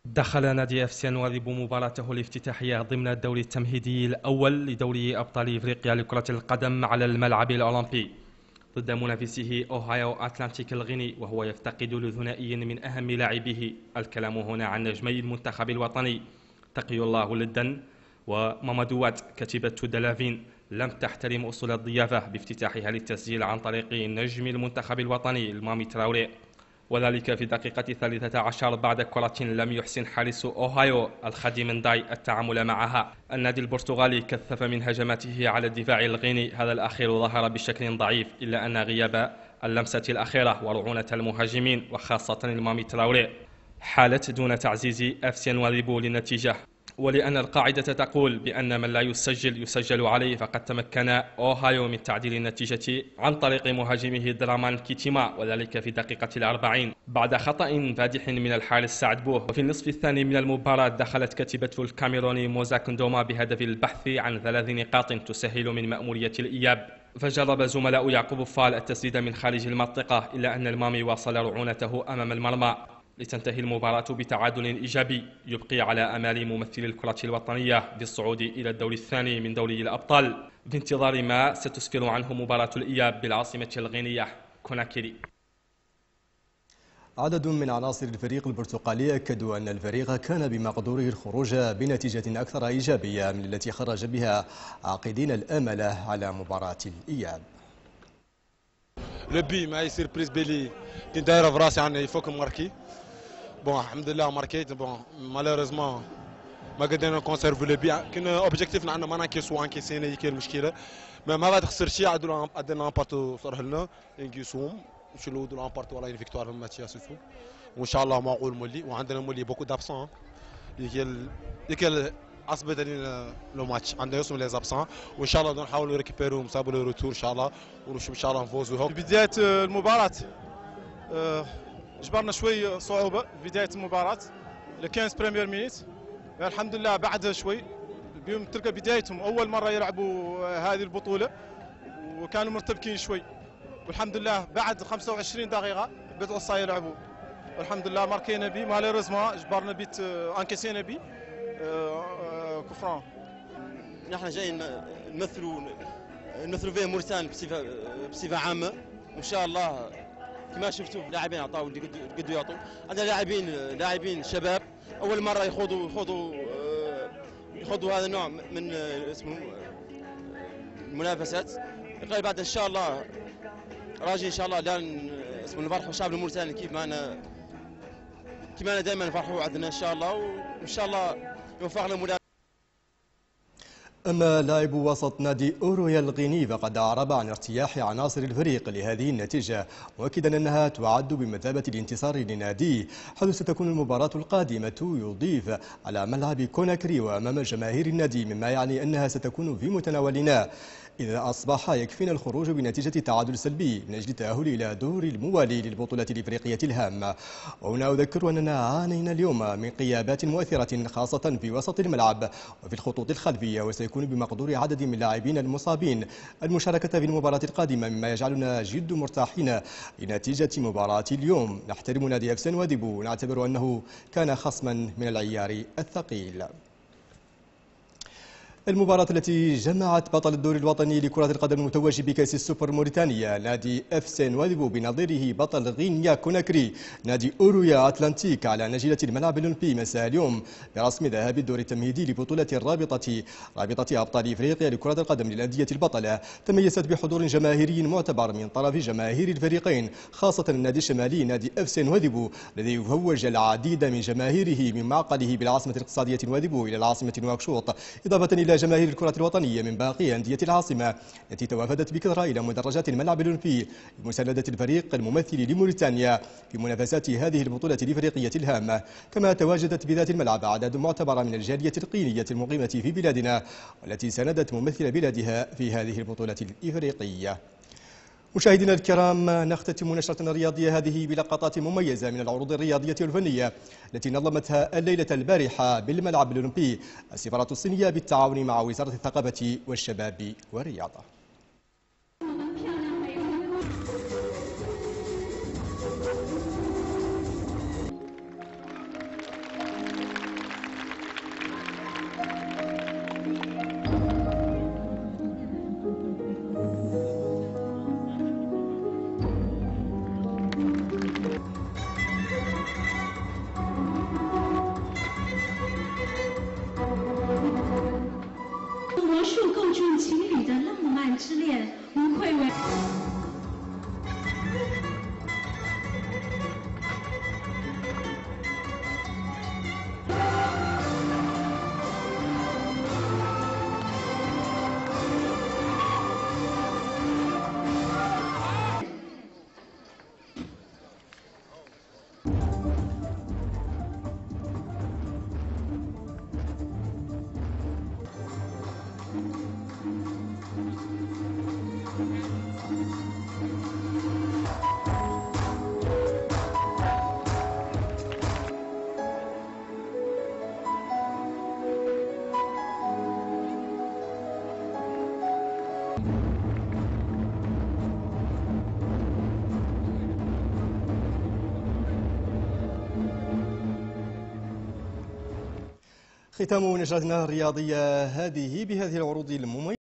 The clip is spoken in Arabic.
دخل نادي اف سي نواذب مباراته الافتتاحية ضمن الدور التمهيدي الأول لدوري أبطال إفريقيا لكرة القدم على الملعب الأولمبي ضد منافسه أوهايو أتلانتيك الغيني، وهو يفتقد لثنائي من أهم لاعبيه. الكلام هنا عن نجمي المنتخب الوطني تقي الله للدن ومامادو وات. كتيبة دلافين لم تحترم أصول الضيافة بافتتاحها للتسجيل عن طريق نجم المنتخب الوطني المامي تراوري، وذلك في الدقيقة 13 بعد كرة لم يحسن حارس أوهايو الخادم داي التعامل معها. النادي البرتغالي كثف من هجماته على الدفاع الغيني، هذا الأخير ظهر بشكل ضعيف، إلا أن غياب اللمسة الأخيرة ورعونة المهاجمين وخاصة المامي تراوري حالت دون تعزيز اف سي نواذب للنتيجة. ولأن القاعدة تقول بأن من لا يسجل عليه، فقد تمكن أوهايو من تعديل النتيجة عن طريق مهاجمه درامان كيتيما، وذلك في الدقيقة 40 بعد خطأ فادح من الحارس سعد بوه. وفي النصف الثاني من المباراة دخلت كتيبة الكاميروني موزا كندوما بهدف البحث عن 3 نقاط تسهل من مأمورية الإياب، فجرب زملاء يعقوب فال التسديد من خارج المنطقة، إلا أن المامي واصل رعونته أمام المرمى لتنتهي المباراة بتعادل إيجابي يبقي على أمال ممثل الكرة الوطنية بالصعود إلى الدور الثاني من دوري الأبطال، في انتظار ما ستسفر عنه مباراة الإياب بالعاصمة الغينية كوناكيري. عدد من عناصر الفريق البرتقالي أكدوا أن الفريق كان بمقدوره الخروج بنتيجة أكثر إيجابية من التي خرج بها، عاقدين الآمل على مباراة الإياب. لو بي معي سيربريز بيلي كي دايره في راسي عني يفوك ماركي. بون الحمد لله ماركيت. بون مالوريزمون ما قدرنا نكونسيرفو لو بي. كان اوبجيكتيفنا عندنا ما نانكيسو انكيسينا هي كاين المشكله، ما بعد خسر شي عدنا امبارتو صرح لنا نكيسوهم نمشيو لو امبارتو ولا فيكتوار في الماتش سوسو، وان شاء الله معقول مولي. وعندنا مولي بوكو دابسون اللي عصبت علينا لو ماتش، عندنا يوسم لي زابسون، وان شاء الله نحاولوا ريكيبيرو نصابوا لو روتور ان شاء الله، ونمشوا ان شاء الله نفوزوا. بدايه المباراه جبرنا شوي صعوبه في بدايه المباراه ل 15 بريمير مينيت. الحمد لله بعد شوي بيوم تلقى بدايتهم اول مره يلعبوا هذه البطوله وكانوا مرتبكين شوي، والحمد لله بعد 25 دقيقه بدأوا يلعبوا، والحمد لله ماركينا بي. مالوريزمون جبرنا بيت انكسينا بي كفران. نحن جايين نمثلوا فيه موريتان بصفه عامه، وان شاء الله كما شفتوا اللاعبين عطاوا اللي قدوا يعطوا. عندنا لاعبين شباب اول مره يخوضوا هذا النوع من اسمه المنافسات. بعد ان شاء الله راجي ان شاء الله لان اسمه نفرحوا الشعب الموريتاني كيف ما انا دائما نفرحوا عندنا ان شاء الله، وان شاء الله يوفقنا المدرب. أما لاعب وسط نادي أورويا الغيني فقد أعرب عن ارتياح عناصر الفريق لهذه النتيجة، مؤكدا أنها تعد بمثابة الانتصار لناديه، حيث ستكون المباراة القادمة يضيف على ملعب كوناكري وأمام جماهير النادي، مما يعني أنها ستكون في متناولنا إذا أصبح يكفينا الخروج بنتيجة تعادل سلبي من أجل التأهل إلى دور الموالي للبطولة الإفريقية الهامة. وهنا أذكر أننا عانينا اليوم من غيابات مؤثرة خاصة في وسط الملعب وفي الخطوط الخلفية، وسيكون بمقدور عدد من اللاعبين المصابين المشاركة في المباراة القادمة، مما يجعلنا جد مرتاحين لنتيجة مباراة اليوم. نحترم نادي اف سي نواذب ونعتبر أنه كان خصما من العيار الثقيل. المباراة التي جمعت بطل الدور الوطني لكرة القدم المتوج بكأس السوبر موريتانيا نادي اف سي نواذب بنظيره بطل غينيا كوناكري نادي أورويا أتلانتيك على نجيلة الملعب الأولمبي مساء اليوم برسم ذهاب الدور التمهيدي لبطولة رابطة أبطال إفريقيا لكرة القدم للأندية البطلة، تميزت بحضور جماهيري معتبر من طرف جماهير الفريقين، خاصة النادي الشمالي نادي اف سي نواذب الذي يهوج العديد من جماهيره من معقله بالعاصمة الاقتصادية نواذب إلى العاصمة نواكشوط، إضافة إلى جماهير الكرة الوطنية من باقي أندية العاصمة التي توافدت بكثرة إلى مدرجات الملعب الأولمبي لمساندة الفريق الممثل لموريتانيا في منافسات هذه البطولة الإفريقية الهامة. كما تواجدت بذات الملعب أعداد معتبرة من الجالية القينية المقيمة في بلادنا والتي ساندت ممثل بلادها في هذه البطولة الإفريقية. مشاهدينا الكرام، نختتم نشرتنا الرياضية هذه بلقطات مميزة من العروض الرياضية والفنية التي نظمتها الليلة البارحة بالملعب الأولمبي السفارة الصينية بالتعاون مع وزارة الثقافة والشباب والرياضة. 之恋，无愧为。 ختام نشرتنا الرياضية هذه بهذه العروض المميزة.